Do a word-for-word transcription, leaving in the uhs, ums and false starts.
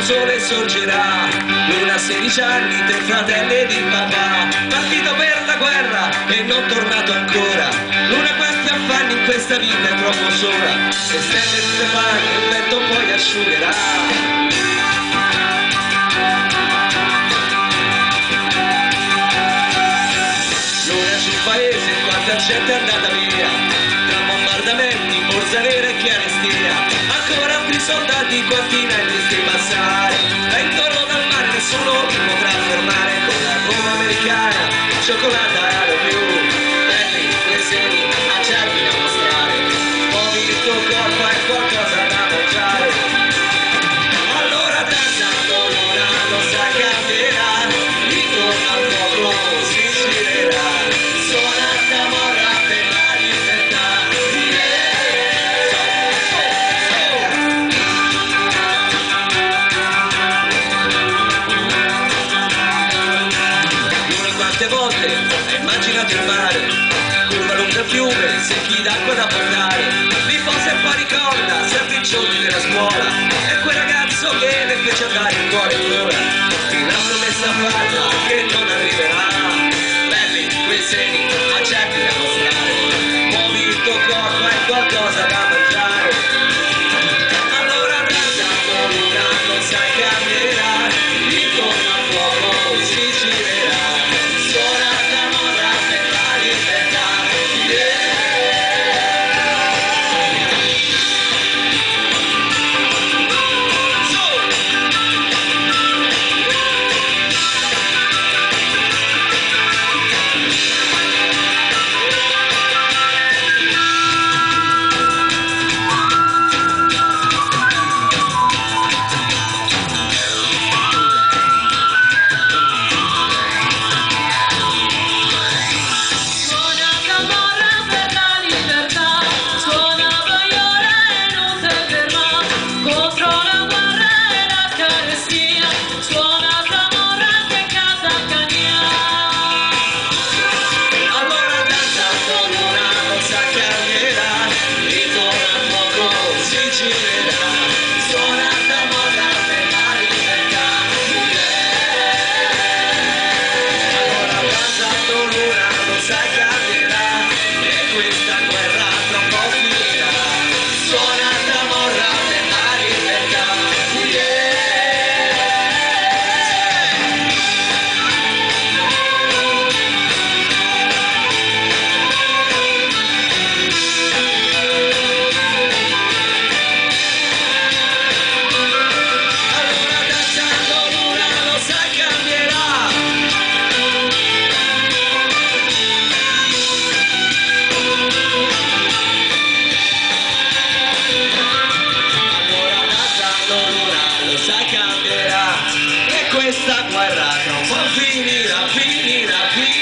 sole sorgerà. Luna sedici anni, tre fratelli di papà, partito per la guerra e non tornato ancora. Luna questi affanni in questa vita è troppo sola, se stende le mani il vento poi asciugherà. Luna sul paese, quanta gente è andata via, tra bombardamenti, borsa nera e chiarestia. Ancora altri soldati continenti di passare, e intorno dal mare nessuno li potrà fermare. Con la Roma americana, cioccolata e più, belli quei seni, acciarmi da mostrare. Muovi il tuo corpo e qualcosa da mangiare. Allora danzando l'una lo sa cambierà, ritorna al fuoco, si girerà. Suona camorra per la libertà. Quante volte hai immaginato il mare, curva lunga il fiume, secchi d'acqua da portare, mi posa e poi ricorda sempre i giorni della scuola e quel ragazzo che ne fece andare il cuore ancora, una promessa fatta che non arriverà. Belli quei seni, accetti da mostrare, muovi il tuo corpo e qualcosa da mangiare. Allora danzando l'una non sai cambierà, ritorno al fuoco, si girerà. Questa guerra non può finire, finire, finire.